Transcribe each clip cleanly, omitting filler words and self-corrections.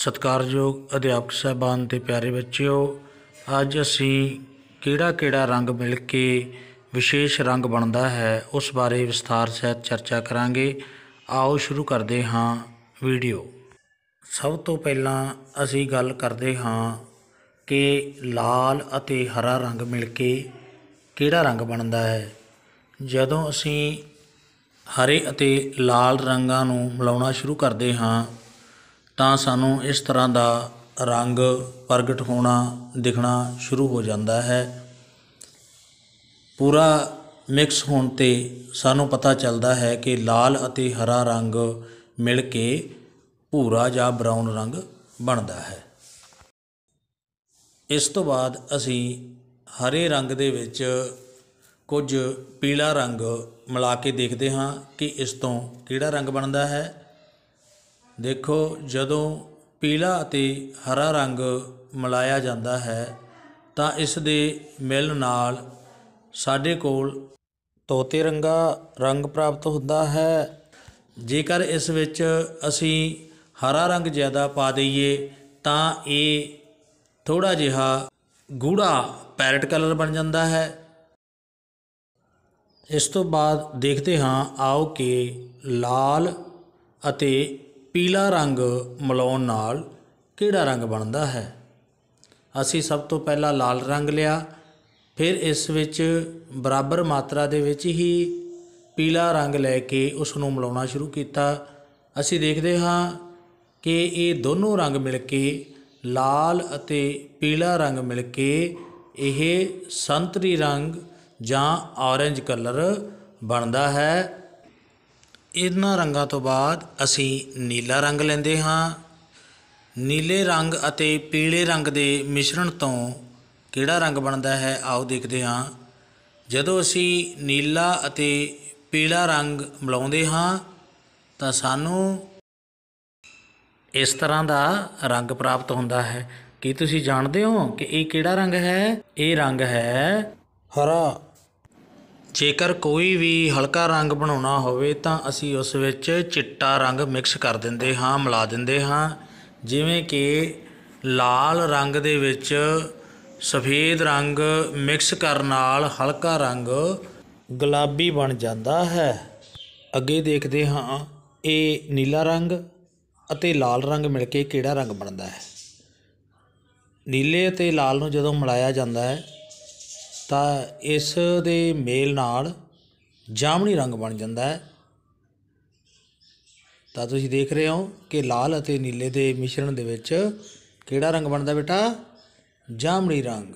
सत्कारयोग अध्यापक साहबान ते प्यारे बच्चों, अज असी किहड़ा रंग मिल के विशेष रंग बनता है उस बारे विस्तार सहित चर्चा करांगे। आओ शुरू करते हाँ वीडियो। सब तो पहला असी गल करते हाँ कि लाल अते हरा रंग मिल के किहड़ा रंग बनता है। जदों असी हरे अते लाल रंगां नूं मिलाउणा शुरू करते हाँ ਤਾਂ ਸਾਨੂੰ इस तरह का रंग प्रगट होना दिखना शुरू हो जाता है। पूरा मिक्स होने ते सानू पता चलता है कि लाल अते हरा रंग मिल के भूरा या ब्राउन रंग बनता है। इस तो बाद असी हरे रंग दे विच कुछ पीला रंग मिला के देखते हाँ कि इस तो किहड़ा रंग बनता है। देखो, जदों पीला अते हरा रंग मिलाया जाता है तो इस दे मिलन नाल साडे कोल तोते रंगा रंग प्राप्त होता है। जेकर इस विच असी हरा रंग ज़्यादा पा दईए तो ये थोड़ा जिहा गूढ़ा पैरट कलर बन जाता है। इस तो बाद देखते हाँ आओ कि लाल अते पीला रंग मिलाउण नाल किहड़ा रंग बनता है। असी सब तो पहला लाल रंग लिया, फिर इस विच बराबर मात्रा दे विच ही पीला रंग लैके उसनूं मिलाउणा शुरू किया। असी देखते हाँ कि ये दोनों रंग मिल के लाल अते पीला रंग मिल के यह संतरी रंग जां ऑरेंज कलर बनता है। इन्हां रंगां तो बाद असी नीला रंग लैंदे हाँ। नीले रंग अते पीले रंग दे मिश्रण तो किहड़ा रंग बनता है आओ देखते हाँ। जदों असी नीला अते पीला रंग मिलाउंदे हाँ तो सानू इस तरह का रंग प्राप्त होता है। कि तुसी जानते हो कि ये किहड़ा रंग है? ये रंग है हरा। जेकर कोई भी हल्का रंग बनाउणा होवे तां असी उस विच चिट्टा रंग मिक्स कर दिंदे हाँ, मिला दिंदे हाँ। जिवें कि लाल रंग दे विच सफ़ेद रंग मिक्स करन नाल हल्का रंग गुलाबी बन जाता है। अगे देखते हाँ ये नीला रंग अते लाल रंग मिल के किहड़ा रंग बनता है। नीले अते लाल नूं जदों मिलाया जाता है तो इस दे मेल नाल जामनी रंग बन जाता है। तो तुसीं देख रहे हो कि लाल अते नीले दे मिश्रण दे विच किहड़ा रंग बनता बेटा? जामनी रंग।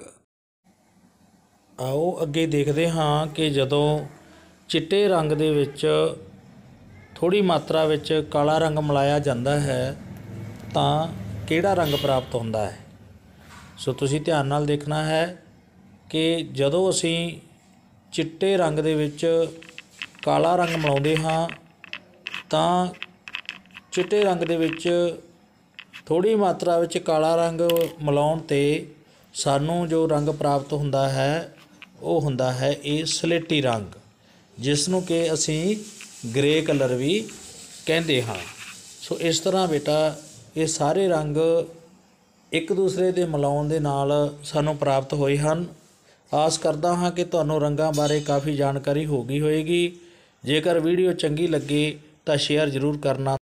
आओ अगे देखते हाँ कि जदों चिट्टे रंग दे विच थोड़ी मात्रा विच काला रंग मिलाया जाता है तो किहड़ा रंग प्राप्त होता है। सो तुसीं ध्यान नाल देखना है कि जदों असी चिट्टे रंग दे विच काला रंग मिलाउंदे हाँ तां चिट्टे रंग दे विच थोड़ी मात्रा विच काला रंग मिलाउण ते सानू जो रंग प्राप्त होंदा है वो हुंदा है ये सलेटी रंग, जिसनूं कि असी ग्रे कलर भी कहंदे हाँ। सो इस तरह बेटा ये सारे रंग एक दूसरे दे मिलाउण दे नाल सानू प्राप्त होए हन। आस करता हाँ कि तुहानूं रंगां बारे काफ़ी जानकारी हो गई होएगी। जेकर वीडियो चंगी लगे तो शेयर जरूर करना।